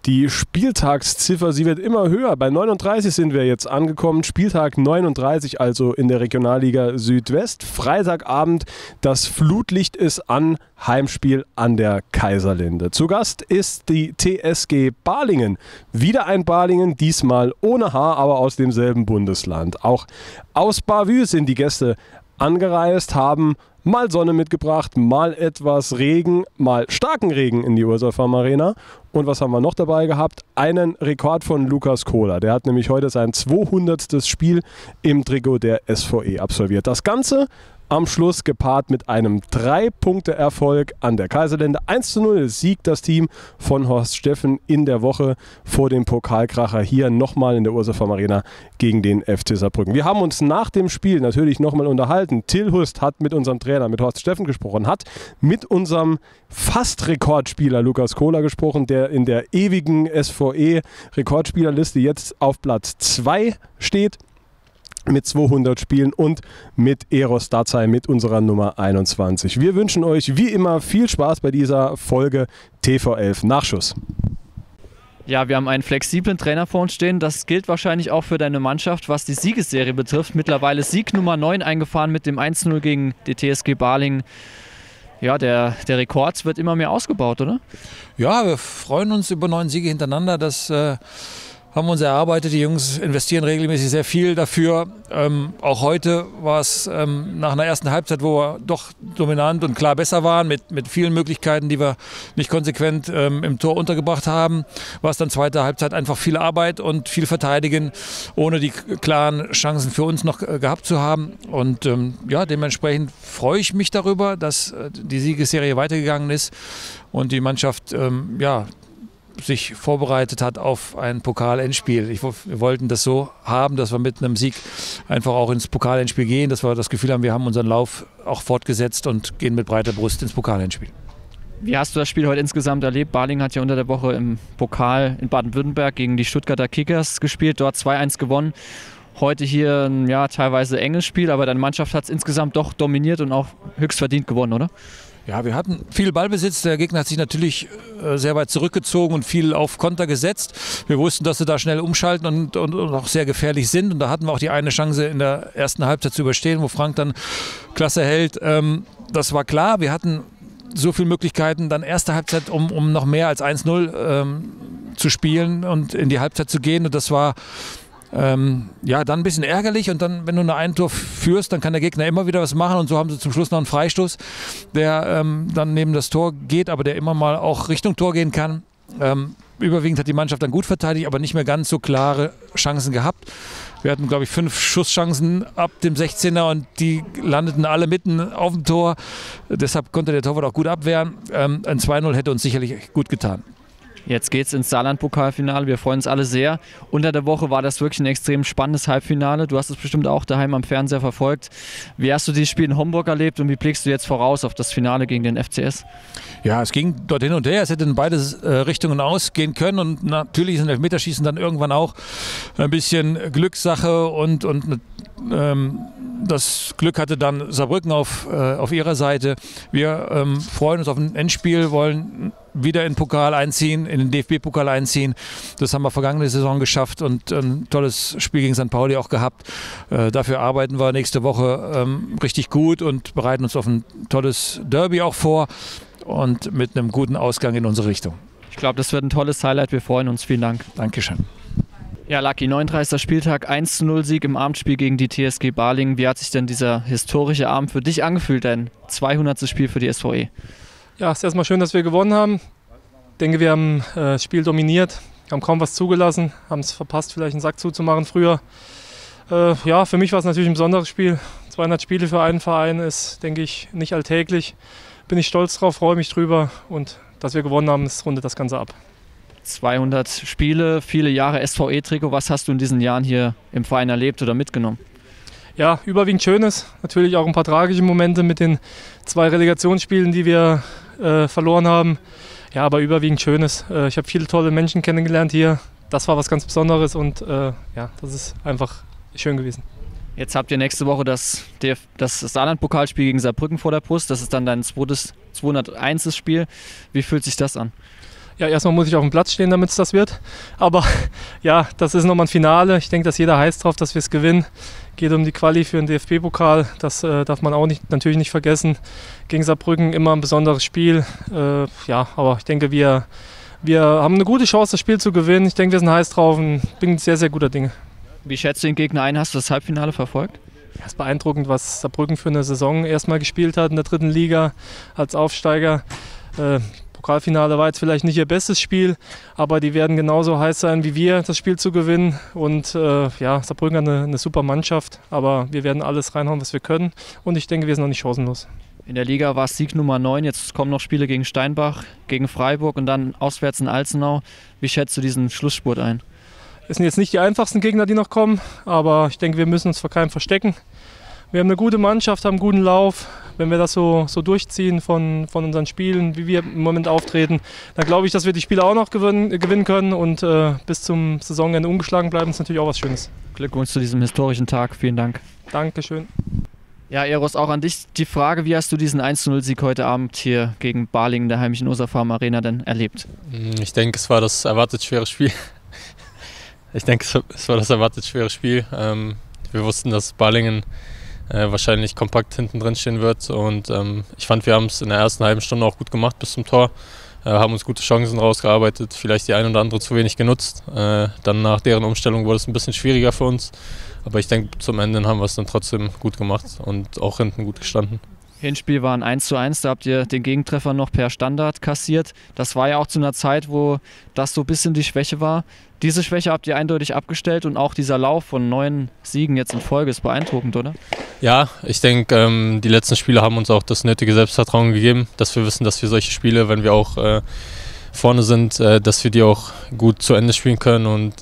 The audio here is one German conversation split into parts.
Die Spieltagsziffer, sie wird immer höher. Bei 39 sind wir jetzt angekommen. Spieltag 39, also in der Regionalliga Südwest. Freitagabend, das Flutlicht ist an, Heimspiel an der Kaiserlinde. Zu Gast ist die TSG Balingen. Wieder ein Balingen, diesmal ohne H, aber aus demselben Bundesland. Auch aus Bavü sind die Gäste angereist, haben mal Sonne mitgebracht, mal etwas Regen, mal starken Regen in die Ursa Farm Arena. Und was haben wir noch dabei gehabt? Einen Rekord von Lukas Kohler. Der hat nämlich heute sein 200. Spiel im Trikot der SVE absolviert. Das Ganze am Schluss gepaart mit einem 3-Punkte-Erfolg an der Kaiserlinde. 1:0 siegt das Team von Horst Steffen in der Woche vor dem Pokalkracher hier nochmal in der Ursa Farm Arena gegen den FC Saarbrücken. Wir haben uns nach dem Spiel natürlich nochmal unterhalten. Till Hust hat mit unserem Trainer, mit Horst Steffen gesprochen, hat mit unserem Fast-Rekordspieler Lukas Kohler gesprochen, der in der ewigen SVE-Rekordspielerliste jetzt auf Platz 2 steht. Mit 200 Spielen und mit Eros Dazai, mit unserer Nummer 21. Wir wünschen euch wie immer viel Spaß bei dieser Folge TV11 Nachschuss. Ja, wir haben einen flexiblen Trainer vor uns stehen. Das gilt wahrscheinlich auch für deine Mannschaft, was die Siegesserie betrifft. Mittlerweile Sieg Nummer 9 eingefahren mit dem 1:0 gegen die TSG Balingen. Ja, der Rekord wird immer mehr ausgebaut, oder? Ja, wir freuen uns über 9 Siege hintereinander. Das haben wir uns erarbeitet. Die Jungs investieren regelmäßig sehr viel dafür. Auch heute war es nach einer ersten Halbzeit, wo wir doch dominant und klar besser waren, mit vielen Möglichkeiten, die wir nicht konsequent im Tor untergebracht haben, war es dann zweite Halbzeit einfach viel Arbeit und viel Verteidigen, ohne die klaren Chancen für uns noch gehabt zu haben. Und ja, dementsprechend freue ich mich darüber, dass die Siegesserie weitergegangen ist und die Mannschaft sich vorbereitet hat auf ein Pokal-Endspiel. Wir wollten das so haben, dass wir mit einem Sieg einfach auch ins Pokal-Endspiel gehen, dass wir das Gefühl haben, wir haben unseren Lauf auch fortgesetzt und gehen mit breiter Brust ins Pokal-Endspiel. Wie hast du das Spiel heute insgesamt erlebt? Balingen hat ja unter der Woche im Pokal in Baden-Württemberg gegen die Stuttgarter Kickers gespielt, dort 2:1 gewonnen. Heute hier ein teilweise enges Spiel, aber deine Mannschaft hat es insgesamt doch dominiert und auch höchst verdient gewonnen, oder? Ja, wir hatten viel Ballbesitz. Der Gegner hat sich natürlich sehr weit zurückgezogen und viel auf Konter gesetzt. Wir wussten, dass sie da schnell umschalten und auch sehr gefährlich sind. Und da hatten wir auch die eine Chance in der ersten Halbzeit zu überstehen, wo Frank dann klasse hält. Das war klar. Wir hatten so viele Möglichkeiten, dann erste Halbzeit, um noch mehr als 1:0 zu spielen und in die Halbzeit zu gehen. Und das war dann ein bisschen ärgerlich, und dann, wenn du ein Tor führst, dann kann der Gegner immer wieder was machen, und so haben sie zum Schluss noch einen Freistoß, der dann neben das Tor geht, aber der immer mal auch Richtung Tor gehen kann. Überwiegend hat die Mannschaft dann gut verteidigt, aber nicht mehr ganz so klare Chancen gehabt. Wir hatten, glaube ich, 5 Schusschancen ab dem 16er und die landeten alle mitten auf dem Tor. Deshalb konnte der Torwart auch gut abwehren. Ein 2:0 hätte uns sicherlich gut getan. Jetzt geht es ins Saarland-Pokalfinale. Wir freuen uns alle sehr. Unter der Woche war das wirklich ein extrem spannendes Halbfinale. Du hast es bestimmt auch daheim am Fernseher verfolgt. Wie hast du dieses Spiel in Homburg erlebt und wie blickst du jetzt voraus auf das Finale gegen den FCS? Ja, es ging dort hin und her. Es hätte in beide Richtungen ausgehen können, und natürlich ist ein Elfmeterschießen dann irgendwann auch ein bisschen Glückssache, und das Glück hatte dann Saarbrücken auf ihrer Seite. Wir freuen uns auf ein Endspiel, wollen wieder in den Pokal einziehen, in den DFB-Pokal einziehen. Das haben wir vergangene Saison geschafft und ein tolles Spiel gegen St. Pauli auch gehabt. Dafür arbeiten wir nächste Woche richtig gut und bereiten uns auf ein tolles Derby auch vor und mit einem guten Ausgang in unsere Richtung. Ich glaube, das wird ein tolles Highlight. Wir freuen uns. Vielen Dank. Dankeschön. Ja, Lucky, 39. Spieltag, 1:0 Sieg im Abendspiel gegen die TSG Balingen. Wie hat sich denn dieser historische Abend für dich angefühlt, dein 200. Spiel für die SVE? Ja, es ist erstmal schön, dass wir gewonnen haben. Ich denke, wir haben das Spiel dominiert, haben kaum was zugelassen, haben es verpasst, vielleicht einen Sack zuzumachen früher. Für mich war es natürlich ein besonderes Spiel. 200 Spiele für einen Verein ist, denke ich, nicht alltäglich. Bin ich stolz drauf, freue mich drüber, und dass wir gewonnen haben, das rundet das Ganze ab. 200 Spiele, viele Jahre SVE-Trikot. Was hast du in diesen Jahren hier im Verein erlebt oder mitgenommen? Ja, überwiegend Schönes. Natürlich auch ein paar tragische Momente mit den 2 Relegationsspielen, die wir verloren haben. Ja, aber überwiegend Schönes. Ich habe viele tolle Menschen kennengelernt hier. Das war was ganz Besonderes, und das ist einfach schön gewesen. Jetzt habt ihr nächste Woche das Saarland-Pokalspiel gegen Saarbrücken vor der Brust. Das ist dann dein 201. Spiel. Wie fühlt sich das an? Ja, erstmal muss ich auf dem Platz stehen, damit es das wird. Aber ja, das ist nochmal ein Finale. Ich denke, dass jeder heiß drauf, dass wir es gewinnen. Geht um die Quali für den DFB-Pokal. Das darf man auch natürlich nicht vergessen. Gegen Saarbrücken immer ein besonderes Spiel. Ja, aber ich denke, wir haben eine gute Chance, das Spiel zu gewinnen. Ich denke, wir sind heiß drauf und bin sehr, sehr guter Dinge. Wie schätzt du den Gegner ein? Hast du das Halbfinale verfolgt? Es ist beeindruckend, was Saarbrücken für eine Saison erstmal gespielt hat in der 3. Liga als Aufsteiger. Pokalfinale war jetzt vielleicht nicht ihr bestes Spiel, aber die werden genauso heiß sein wie wir, das Spiel zu gewinnen. Und ja, Saarbrücken hat eine super Mannschaft, aber wir werden alles reinhauen, was wir können. Und ich denke, wir sind noch nicht chancenlos. In der Liga war es Sieg Nummer 9, jetzt kommen noch Spiele gegen Steinbach, gegen Freiburg und dann auswärts in Alzenau. Wie schätzt du diesen Schlussspurt ein? Es sind jetzt nicht die einfachsten Gegner, die noch kommen, aber ich denke, wir müssen uns vor keinem verstecken. Wir haben eine gute Mannschaft, haben einen guten Lauf. Wenn wir das so durchziehen von unseren Spielen, wie wir im Moment auftreten, dann glaube ich, dass wir die Spiele auch noch gewinnen können und bis zum Saisonende ungeschlagen bleiben. Das ist natürlich auch was Schönes. Glückwunsch zu diesem historischen Tag. Vielen Dank. Dankeschön. Ja, Eros, auch an dich die Frage, wie hast du diesen 1:0-Sieg heute Abend hier gegen Balingen, der heimischen Ursa-Farm Arena, denn erlebt? Ich denke, es war das erwartet schwere Spiel. Wir wussten, dass Balingen wahrscheinlich kompakt hinten drin stehen wird und ich fand, wir haben es in der ersten halben Stunde auch gut gemacht bis zum Tor, haben uns gute Chancen rausgearbeitet, vielleicht die ein oder andere zu wenig genutzt. Dann nach deren Umstellung wurde es ein bisschen schwieriger für uns, aber ich denke, zum Ende haben wir es dann trotzdem gut gemacht und auch hinten gut gestanden. Hinspiel war ein 1:1, da habt ihr den Gegentreffer noch per Standard kassiert. Das war ja auch zu einer Zeit, wo das so ein bisschen die Schwäche war. Diese Schwäche habt ihr eindeutig abgestellt und auch dieser Lauf von 9 Siegen jetzt in Folge ist beeindruckend, oder? Ja, ich denke, die letzten Spiele haben uns auch das nötige Selbstvertrauen gegeben, dass wir wissen, dass wir solche Spiele, wenn wir auch vorne sind, dass wir die auch gut zu Ende spielen können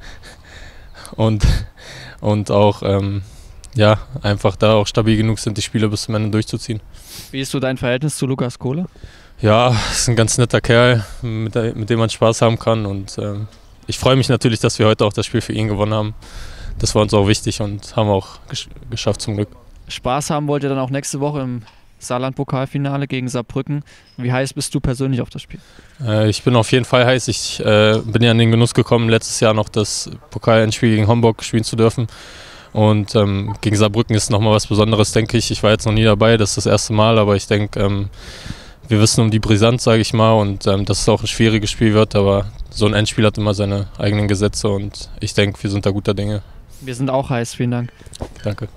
und auch ja, einfach da auch stabil genug sind, die Spiele bis zum Ende durchzuziehen. Wie ist so dein Verhältnis zu Lukas Kohle? Ja, ist ein ganz netter Kerl, mit dem man Spaß haben kann und ich freue mich natürlich, dass wir heute auch das Spiel für ihn gewonnen haben. Das war uns auch wichtig und haben wir auch geschafft zum Glück. Spaß haben wollt ihr dann auch nächste Woche im Saarland-Pokalfinale gegen Saarbrücken. Wie heiß bist du persönlich auf das Spiel? Ich bin auf jeden Fall heiß. Ich bin ja in den Genuss gekommen, letztes Jahr noch das Pokalendspiel gegen Homburg spielen zu dürfen. Und gegen Saarbrücken ist nochmal was Besonderes, denke ich. Ich war jetzt noch nie dabei, das ist das erste Mal, aber ich denke, wir wissen um die Brisanz, sage ich mal, und dass es auch ein schwieriges Spiel wird, aber so ein Endspiel hat immer seine eigenen Gesetze und ich denke, wir sind da guter Dinge. Wir sind auch heiß, vielen Dank. Danke.